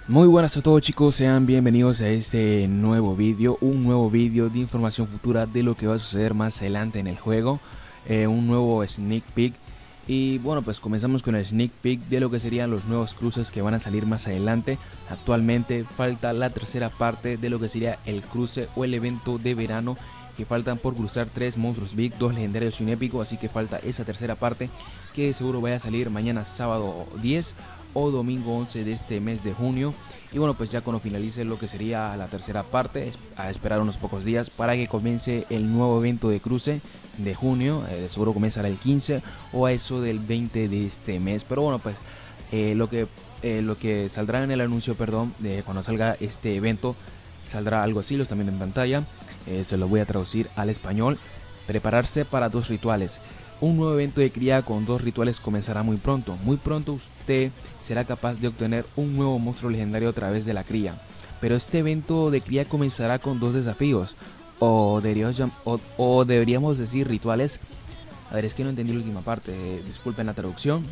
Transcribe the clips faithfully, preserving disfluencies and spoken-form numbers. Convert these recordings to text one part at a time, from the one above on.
Muy buenas a todos chicos, sean bienvenidos a este nuevo vídeo, un nuevo vídeo de información futura de lo que va a suceder más adelante en el juego, eh, un nuevo sneak peek. Y bueno, pues comenzamos con el sneak peek de lo que serían los nuevos cruces que van a salir más adelante. Actualmente falta la tercera parte de lo que sería el cruce o el evento de verano, que faltan por cruzar tres monstruos big, dos legendarios y un épico, así que falta esa tercera parte que seguro vaya a salir mañana sábado diez o domingo once de este mes de junio. Y bueno, pues ya cuando finalice lo que sería la tercera parte, a esperar unos pocos días para que comience el nuevo evento de cruce de junio. Eh, de seguro comenzará el quince o a eso del veinte de este mes. Pero bueno, pues eh, lo que eh, lo que saldrá en el anuncio, perdón, de cuando salga este evento, saldrá algo así, lo están viendo en pantalla. Eh, se lo voy a traducir al español. Prepararse para dos rituales. Un nuevo evento de cría con dos rituales comenzará muy pronto. Muy pronto usted será capaz de obtener un nuevo monstruo legendario a través de la cría. Pero este evento de cría comenzará con dos desafíos. O deberíamos, o, o deberíamos decir rituales. A ver, es que no entendí la última parte. Eh, disculpen la traducción.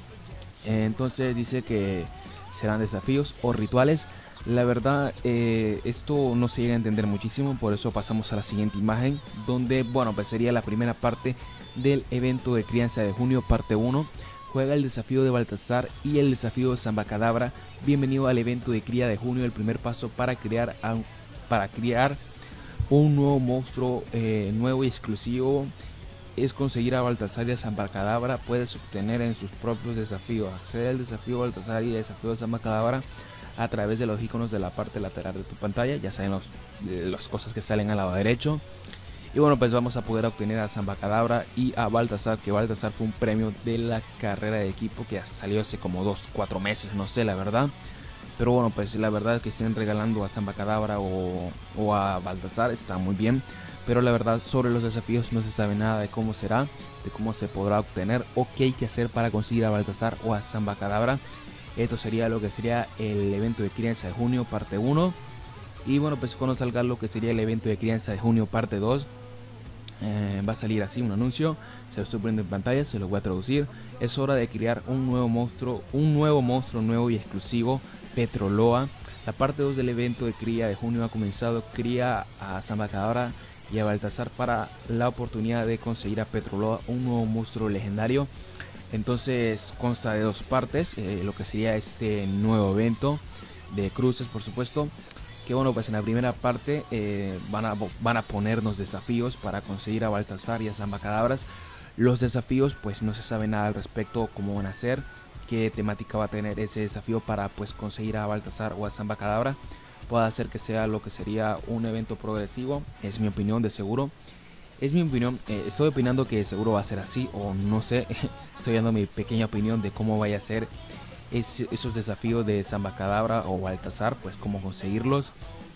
Eh, entonces dice que serán desafíos o rituales. La verdad, eh, esto no se llega a entender muchísimo, por eso pasamos a la siguiente imagen, donde, bueno, pues sería la primera parte del evento de crianza de junio, parte uno. Juega el desafío de Baltasar y el desafío de Zambacadabra. Bienvenido al evento de cría de junio, el primer paso para crear, a, para criar un nuevo monstruo eh, nuevo y exclusivo es conseguir a Baltasar y a Zambacadabra. Puedes obtener en sus propios desafíos. Accede al desafío Baltasar y al desafío de Zambacadabra a través de los iconos de la parte lateral de tu pantalla. Ya saben los, las cosas que salen al lado derecho. Y bueno, pues vamos a poder obtener a Zambacadabra y a Baltasar, que Baltasar fue un premio de la carrera de equipo que salió hace como dos, cuatro meses, no sé la verdad. Pero bueno, pues la verdad es que estén regalando a Zambacadabra o, o a Baltasar está muy bien. Pero la verdad sobre los desafíos no se sabe nada de cómo será, de cómo se podrá obtener o qué hay que hacer para conseguir a Baltasar o a Zambacadabra. Esto sería lo que sería el evento de crianza de junio parte uno. Y bueno, pues cuando salga lo que sería el evento de crianza de junio parte dos, eh, va a salir así un anuncio. Se lo estoy poniendo en pantalla, se lo voy a traducir. Es hora de crear un nuevo monstruo, un nuevo monstruo nuevo y exclusivo, Petroloa. La parte dos del evento de cría de junio ha comenzado. Cría a Zambacadabra y a Baltasar para la oportunidad de conseguir a Petroloa, un nuevo monstruo legendario. Entonces consta de dos partes, eh, lo que sería este nuevo evento de cruces, por supuesto. Que bueno, pues en la primera parte eh, van, a, van a ponernos desafíos para conseguir a Baltasar y a Zambacadabras. Los desafíos pues no se sabe nada al respecto, cómo van a ser, qué temática va a tener ese desafío para pues conseguir a Baltasar o a Zambacadabra. Puede ser que sea lo que sería un evento progresivo, es mi opinión de seguro. Es mi opinión, eh, estoy opinando que seguro va a ser así o no sé, estoy dando mi pequeña opinión de cómo vaya a ser es, esos desafíos de Zambacadabra o Baltasar, pues cómo conseguirlos.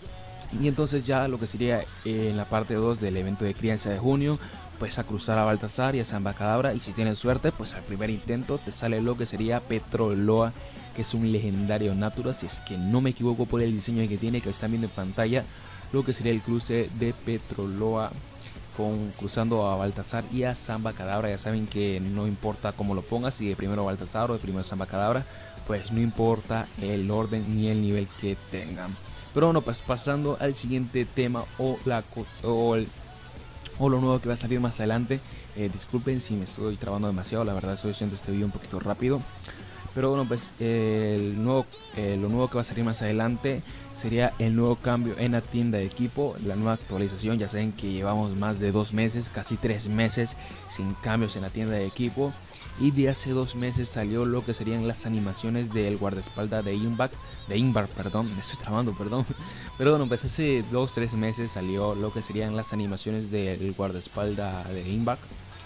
Y entonces ya lo que sería eh, en la parte dos del evento de crianza de junio, pues a cruzar a Baltasar y a Zambacadabra, y si tienes suerte, pues al primer intento te sale lo que sería Petroloa, que es un legendario Natura, si es que no me equivoco por el diseño que tiene, que están viendo en pantalla, lo que sería el cruce de Petroloa con, cruzando a Baltasar y a Zambacadabra. Ya saben que no importa cómo lo pongas, si de primero Baltasar o de primero Zambacadabra, pues no importa el orden ni el nivel que tengan. Pero bueno, pues pasando al siguiente tema o, la, o, el, o lo nuevo que va a salir más adelante. Eh, disculpen si me estoy trabando demasiado, la verdad estoy haciendo este video un poquito rápido. Pero bueno, pues eh, el nuevo, eh, lo nuevo que va a salir más adelante sería el nuevo cambio en la tienda de equipo, la nueva actualización. Ya saben que llevamos más de dos meses, casi tres meses sin cambios en la tienda de equipo. Y de hace dos meses salió lo que serían las animaciones del guardaespaldas de Inbar, de Inbar, perdón, me estoy trabando, perdón. Pero bueno, pues hace dos tres meses salió lo que serían las animaciones del guardaespaldas de Inbar.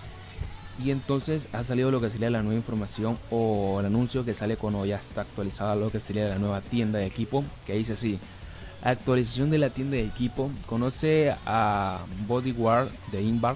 Y entonces ha salido lo que sería la nueva información o el anuncio que sale cuando ya está actualizada lo que sería la nueva tienda de equipo, que dice así: actualización de la tienda de equipo, conoce a Bodyguard de Inbar,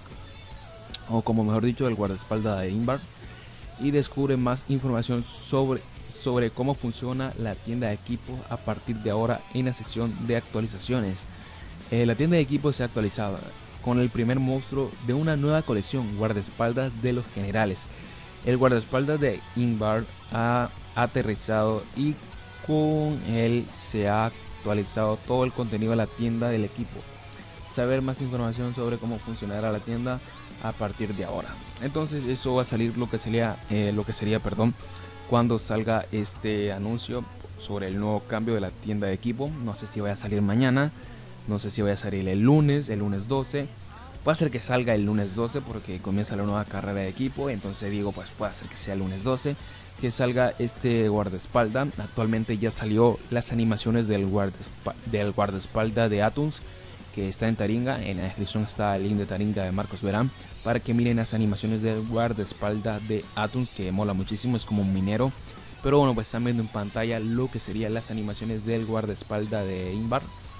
o como mejor dicho el guardaespaldas de Inbar, y descubre más información sobre, sobre cómo funciona la tienda de equipo a partir de ahora en la sección de actualizaciones. Eh, la tienda de equipo se ha actualizado con el primer monstruo de una nueva colección, guardaespaldas de los generales. El guardaespaldas de Inbar ha aterrizado y con él se ha actualizado todo el contenido de la tienda del equipo. Saber más información sobre cómo funcionará la tienda a partir de ahora. Entonces eso va a salir lo que sería eh, lo que sería perdón cuando salga este anuncio sobre el nuevo cambio de la tienda de equipo. No sé si vaya a salir mañana, no sé si vaya a salir el lunes, el lunes doce. Puede ser que salga el lunes doce porque comienza la nueva carrera de equipo. Entonces digo, pues puede ser que sea el lunes doce que salga este guardaespaldas. Actualmente ya salió las animaciones del, guardespa del guardaespaldas de Atuns, que está en Taringa. En la descripción está el link de Taringa de Marcos Verán para que miren las animaciones del guardaespaldas de Atuns, que mola muchísimo, es como un minero. Pero bueno, pues están viendo en pantalla lo que serían las animaciones del guardaespaldas de Ingvar.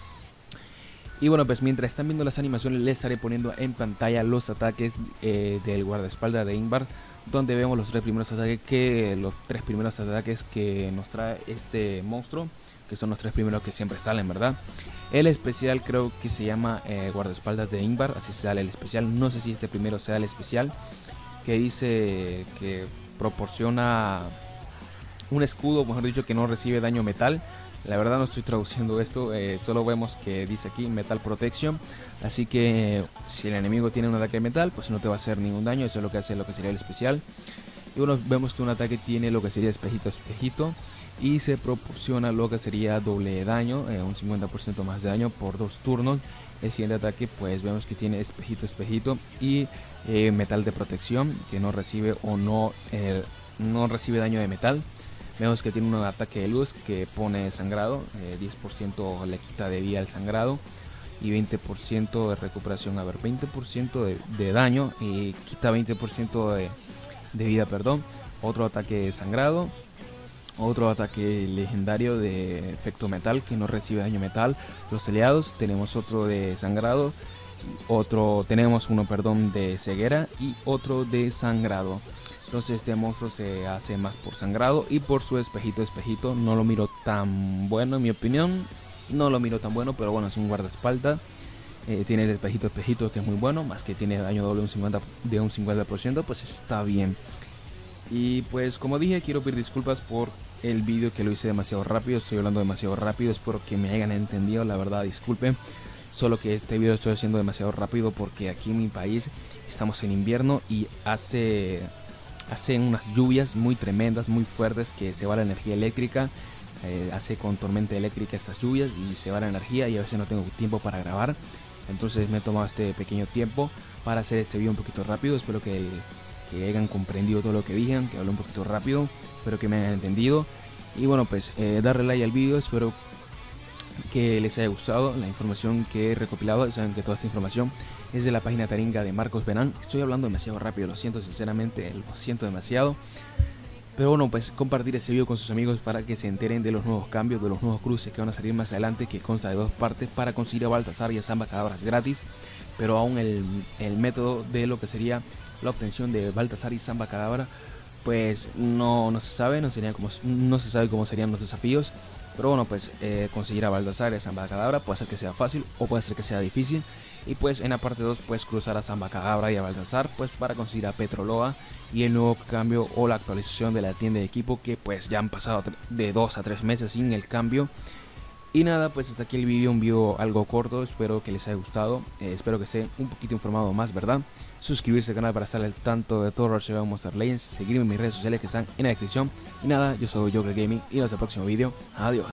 Y bueno, pues mientras están viendo las animaciones les estaré poniendo en pantalla los ataques eh, del guardaespaldas de Ingvar, donde vemos los tres primeros ataques que los tres primeros ataques que nos trae este monstruo, que son los tres primeros que siempre salen, ¿verdad? El especial creo que se llama eh, guardaespaldas de Ingvar, así sale el especial. No sé si este primero sea el especial, que dice que proporciona un escudo, mejor dicho, que no recibe daño metal. La verdad no estoy traduciendo esto, eh, solo vemos que dice aquí Metal Protection. Así que si el enemigo tiene un ataque de metal, pues no te va a hacer ningún daño. Eso es lo que hace lo que sería el especial. Y bueno, vemos que un ataque tiene lo que sería espejito espejito, y se proporciona lo que sería doble daño, eh, un cincuenta por ciento más de daño por dos turnos. El siguiente ataque pues vemos que tiene espejito espejito y eh, metal de protección, que no recibe o no, eh, no recibe daño de metal. Vemos que tiene un ataque de luz que pone sangrado, eh, diez por ciento le quita de vida al sangrado y veinte por ciento de recuperación. A ver, veinte por ciento de, de daño y quita veinte por ciento de, de vida, perdón. Otro ataque de sangrado, otro ataque legendario de efecto metal que no recibe daño metal. Los aliados tenemos otro de sangrado, otro tenemos uno, perdón, de ceguera y otro de sangrado. Entonces este monstruo se hace más por sangrado y por su espejito espejito. No lo miro tan bueno en mi opinión, no lo miro tan bueno, pero bueno, es un guardaespaldas. Eh, tiene el espejito espejito que es muy bueno, más que tiene daño doble un cincuenta, de un cincuenta por ciento, pues está bien. Y pues como dije, quiero pedir disculpas por el vídeo que lo hice demasiado rápido. Estoy hablando demasiado rápido, espero que me hayan entendido, la verdad disculpen. Solo que este video lo estoy haciendo demasiado rápido porque aquí en mi país estamos en invierno y hace... hacen unas lluvias muy tremendas, muy fuertes, que se va la energía eléctrica. Eh, hace con tormenta eléctrica estas lluvias y se va la energía y a veces no tengo tiempo para grabar. Entonces me he tomado este pequeño tiempo para hacer este video un poquito rápido. Espero que, que hayan comprendido todo lo que dije, que hablé un poquito rápido, espero que me hayan entendido. Y bueno, pues eh, darle like al video, espero que les haya gustado la información que he recopilado. Saben que toda esta información es de la página Taringa de Marcos Verán. Estoy hablando demasiado rápido, lo siento sinceramente, lo siento demasiado. Pero bueno, pues compartir este video con sus amigos para que se enteren de los nuevos cambios, de los nuevos cruces que van a salir más adelante, que consta de dos partes para conseguir a Baltasar y a Samba Cadabras gratis. Pero aún el, el método de lo que sería la obtención de Baltasar y Samba Cadabra pues no, no se sabe, no, sería como, no se sabe cómo serían los desafíos. Pero bueno, pues eh, conseguir a Baltasar y a Samba Cadabra puede ser que sea fácil o puede ser que sea difícil. Y pues en la parte dos puedes cruzar a Samba Cadabra y a Baltasar pues para conseguir a Petroloa y el nuevo cambio o la actualización de la tienda de equipo, que pues ya han pasado de dos a tres meses sin el cambio. Y nada, pues hasta aquí el vídeo, un video algo corto, espero que les haya gustado, eh, espero que estén un poquito informado más, ¿verdad? Suscribirse al canal para estar al tanto de todo lo que vamos a Monster Legends, seguirme en mis redes sociales que están en la descripción. Y nada, yo soy Joker Gaming y hasta el próximo vídeo, adiós.